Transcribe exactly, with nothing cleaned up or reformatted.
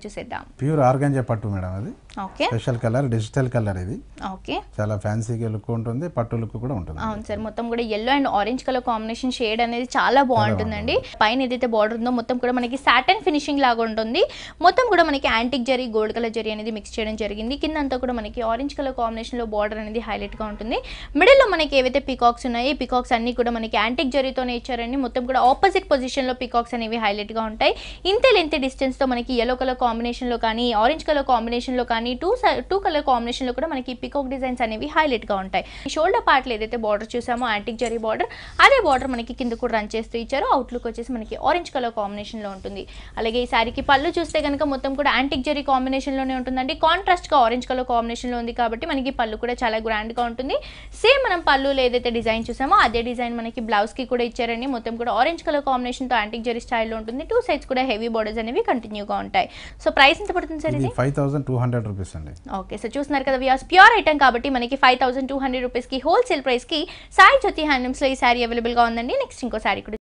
చూసేద్దాం. Pure organza పట్టు madam అది. Okay, special colour, digital colour ఇది. ఓకే, చాలా ఫ్యాన్సీగా లుక్ ఉంటుంది, పట్టు లుక్ కూడా ఉంటుంది. అవును సార్, మొత్తం కూడా yellow and orange colour combination shade అనేది చాలా బాగుంటుందండి. పైన ఏదైతే బార్డర్ ఉందో మొత్తం కూడా మనకి సాటన్ ఫినిషింగ్ లాగా ఉంటుంది. మొత్తం కూడా మనకి యాంటిక్ జరీ, గోల్డ్ కలర్ జరీ అనేది మిక్స్ చేయడం జరిగింది. కింద అంతా కూడా మనకి ఆరెంజ్ కలర్ కాంబినేషన్ లో బార్డర్ అనేది హైలైట్ గా ఉంటుంది. మిడిల్ లో మనకి ఏవైతే పికాక్స్ ఉన్నాయో ఈ పికాక్స్ అన్ని కూడా మనకి యాంటిక్ జరీతోనే ఇచ్చారండి. మొత్తం కూడా ఆపోజిట్ పొజిషన్ లో పికాక్స్ అనేవి హైలైట్ గా ఉంటాయి. ఇంతే లెంత్ డిస్టెన్స్ తో మనకి yellow కలర్ కాంబినేషన్ లో కానీ, ఆరెంజ్ కలర్ కాంబినేషన్ లో కానీ, టూ టూ కలర్ కాంబినేషన్ లో కూడా మనకి పికాక్ డిజైన్స్ అనేవి హైలైట్ గా ఉంటాయి. షోల్డర్ పార్ట్ లో ఏదైతే బార్డర్ చూసామో యాంటిక్ జరీ బార్డర్, అదే బార్డర్ మనకి కింద కూడా రన్ చేస్తూ ఇచ్చారు. అవుట్లుక్ వచ్చేసి మనకి ఆరెంజ్ కలర్ కాంబినేషన్ లో ఉంటుంది. అలాగే ఈ సారీకి పళ్ళు చూస్తే కనుక మొత్తం కూడా యాంటిక్ జరీ కాంబినేషన్ లోనే ఉంటుందండి. కాంట్రాస్ట్ గా ఆరెంజ్ కలర్ కాంబినేషన్ లో ఉంది కాబట్టి మనకి పళ్ళు కూడా చాలా గ్రాండ్ గా ఉంటుంది. సేమ్ మనం పళ్ళులో ఏదైతే డిజైన్ చూసామో అదే డిజైన్ మనకి బ్లౌజ్ కి కూడా ఇచ్చారండి. మొత్తం కూడా ఆరెంజ్ కలర్ కాంబినేషన్ తో యాంటిక్ జరీ స్టైల్లో ఉంటుంది. టూ సైడ్స్ కూడా హెవీ బోర్డర్స్ అనేవి కంటిన్యూగా ఉంటాయి. సో ప్రైస్ ఎంత పడుతుంది సార్? ఇది five thousand two hundred rupees అండి. ఓకే, సో చూస్తున్నారు కదా వ్యూయర్స్, ప్యూర్ ఐటమ్ కాబట్టి మనకి five thousand two hundred rupees కి హోల్సేల్ ప్రైస్ కి సాయి జ్యోతి హ్యాండ్లూమ్స్ లో ఈ సారీ అవైలబుల్ గా ఉందండి. నెక్స్ట్ ఇంకో సారీ కూడా